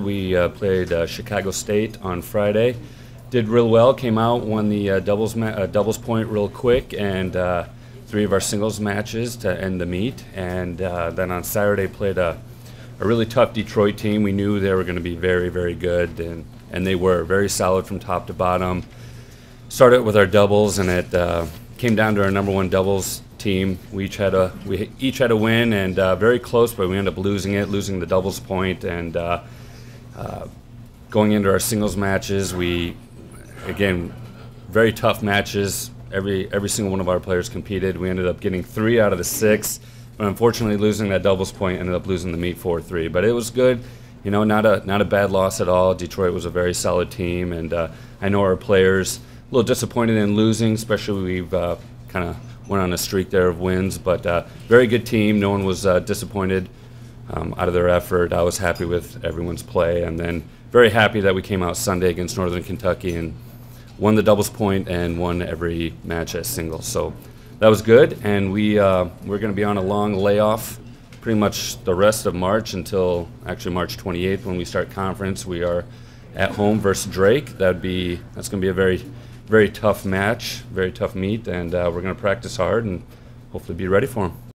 We played Chicago State on Friday. Did real well. Came out, won the doubles point real quick, and 3 of our singles matches to end the meet. And then on Saturday played a really tough Detroit team. We knew they were going to be very, very good, and they were very solid from top to bottom. Started with our doubles, and it came down to our #1 doubles team. We each had a win, and very close, but we ended up losing the doubles point. And going into our singles matches, again, very tough matches. Every single one of our players competed. We ended up getting 3 out of the 6, but unfortunately losing that doubles point, ended up losing the meet 4-3. But it was good, you know, not a bad loss at all. Detroit was a very solid team, and I know our players a little disappointed in losing, especially we've kind of went on a streak there of wins, but very good team. No one was disappointed out of their effort. I was happy with everyone's play, and then very happy that we came out Sunday against Northern Kentucky and won the doubles point and won every match as singles. So that was good, and we're going to be on a long layoff pretty much the rest of March until actually March 28th when we start conference. We are at home versus Drake. That's going to be a very, very tough match, very tough meet, and we're going to practice hard and hopefully be ready for them.